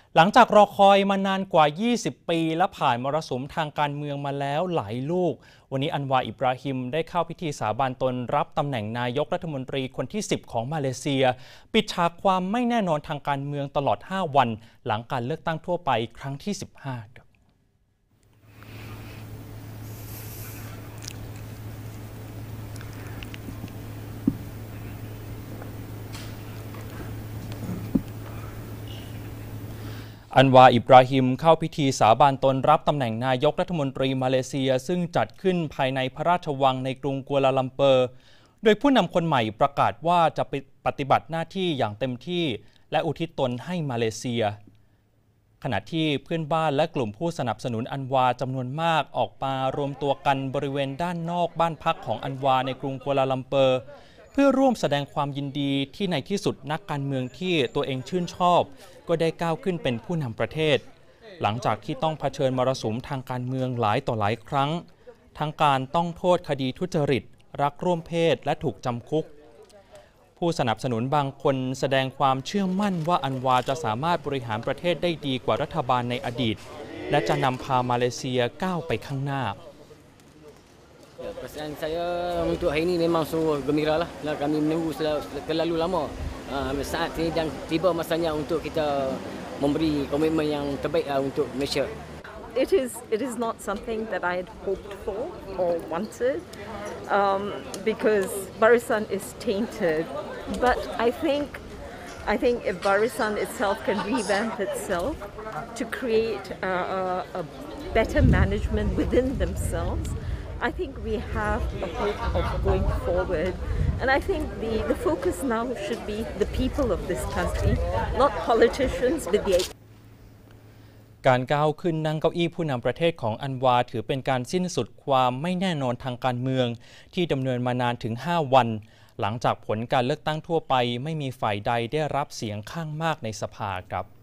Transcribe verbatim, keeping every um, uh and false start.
หลังจากรอคอยมานานกว่า ยี่สิบ ปีและผ่านมรสุมทางการเมืองมาแล้วหลายลูกวันนี้อันวา อิบราฮิมได้เข้าพิธีสาบานตนรับตำแหน่งนายกรัฐมนตรีคนที่ สิบ ของมาเลเซียปิดฉากความไม่แน่นอนทางการเมืองตลอด ห้า วันหลังการเลือกตั้งทั่วไปครั้งที่ สิบห้าอันวา อิบราฮิมเข้าพิธีสาบานตนรับตำแหน่งนายกรัฐมนตรีมาเลเซียซึ่งจัดขึ้นภายในพระราชวังในกรุงกัวลาลัมเปอร์โดยผู้นำคนใหม่ประกาศว่าจะปฏิบัติหน้าที่อย่างเต็มที่และอุทิศตนให้มาเลเซียขณะที่เพื่อนบ้านและกลุ่มผู้สนับสนุนอันวาจำนวนมากออกมารวมตัวกันบริเวณด้านนอกบ้านพักของอันวาในกรุงกัวลาลัมเปอร์เพื่อร่วมแสดงความยินดีที่ในที่สุดนักการเมืองที่ตัวเองชื่นชอบก็ได้ก้าวขึ้นเป็นผู้นำประเทศหลังจากที่ต้องเผชิญมรสุมทางการเมืองหลายต่อหลายครั้งทั้งการต้องโทษคดีทุจริตรักร่วมเพศและถูกจำคุกผู้สนับสนุนบางคนแสดงความเชื่อมั่นว่าอันวาจะสามารถบริหารประเทศได้ดีกว่ารัฐบาลในอดีตและจะนำพามาเลเซียก้าวไปข้างหน้า Perasaan saya untuk hari ini memang sungguh gembira lah. Kami menunggu terlalu lama. Saat ini dan tiba masanya untuk kita memberi komitmen yang terbaik untuk Malaysia. It is it is not something that I had hoped for or wanted um, because Barisan is tainted. But I think I think if Barisan itself can revamp itself to create a, a, a better management within themselves.I think we have a hope of going forward, and I think the, the focus now should be the people of this country, not politicians with the การก้าวขึ้นนั่งเก้าอี้ผู้นำประเทศของอันวาถือเป็นการสิ้นสุดความไม่แน่นอนทางการเมืองที่ดำเนินมานานถึง ห้า วันหลังจากผลการเลือกตั้งทั่วไปไม่มีฝ่ายใดได้รับเสียงข้างมากในสภาครับ